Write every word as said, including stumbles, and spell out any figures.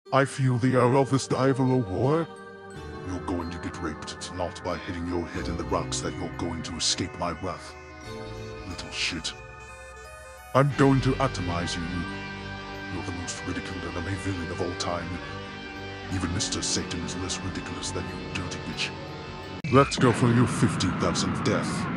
I feel the air of this Diavolo war. You're going to get raped. It's not by hitting your head in the rocks that you're going to escape my wrath. Little shit. I'm going to atomize you. You're the most ridiculed anime villain of all time. Even Mister Satan is less ridiculous than you, dirty bitch. Let's go for your fifty thousandth death.